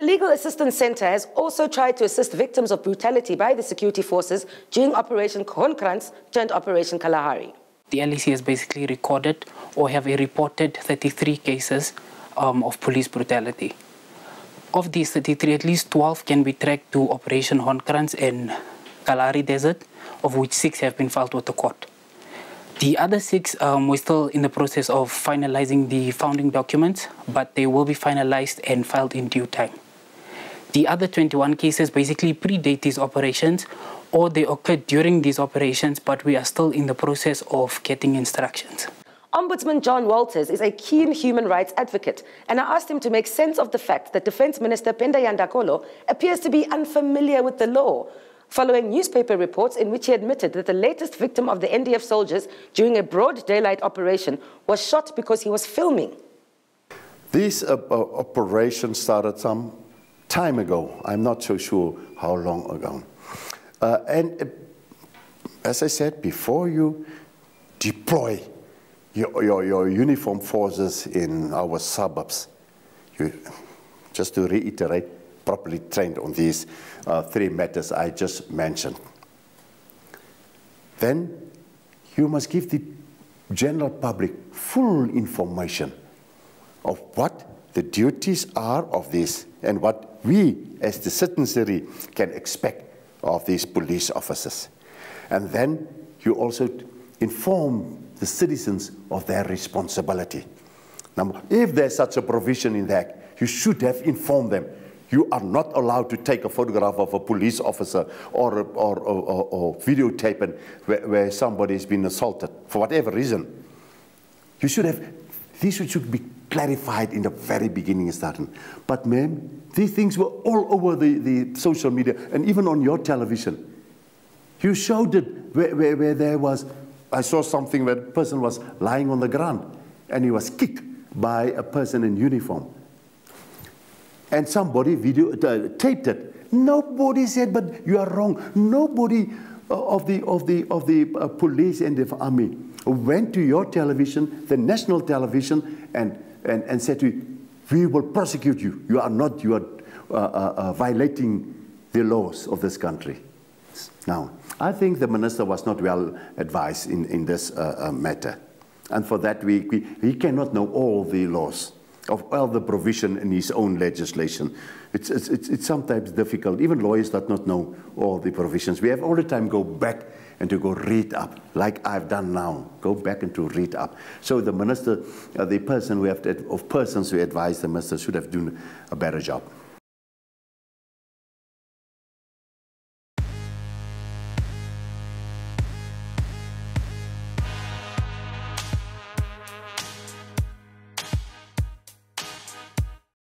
Legal Assistance Centre has also tried to assist victims of brutality by the security forces during Operation Kronkrans turned Operation Kalahari. The LEC has basically recorded or have reported 33 cases of police brutality. Of these 33, at least 12 can be tracked to Operation Kronkrans in Kalahari Desert, of which 6 have been filed with the court. The other 6, we're still in the process of finalizing the founding documents, but they will be finalized and filed in due time. The other 21 cases basically predate these operations, or they occurred during these operations, but we are still in the process of getting instructions. Ombudsman John Walters is a keen human rights advocate, and I asked him to make sense of the fact that Defence Minister Pendayanda Kolo appears to be unfamiliar with the law, following newspaper reports in which he admitted that the latest victim of the NDF soldiers during a broad daylight operation was shot because he was filming. This operation started some time ago. I'm not so sure how long ago. As I said, before you deploy your uniformed forces in our suburbs, just to reiterate, properly trained on these 3 matters I just mentioned. Then you must give the general public full information of what the duties are of this and what we as the citizenry can expect of these police officers. And then you also inform the citizens of their responsibility. Now, if there's such a provision in the Act, you should have informed them. You are not allowed to take a photograph of a police officer or videotape where somebody has been assaulted for whatever reason. You should have, these should be clarified in the very beginning starting. But ma'am, these things were all over the social media and even on your television. You showed it where there was, I saw something where a person was lying on the ground and he was kicked by a person in uniform. And somebody taped it. Nobody said, but you are wrong. Nobody of the police and the army went to your television, the national television, and said to you, we will prosecute you. You are violating the laws of this country. Now, I think the minister was not well advised in this matter. And for that, he cannot know all the laws of all the provision in his own legislation. It's sometimes difficult. Even lawyers do not know all the provisions. We have all the time go back and to go read up, like I've done now. Go back and to read up. So the minister, the person who persons who advise the minister should have done a better job.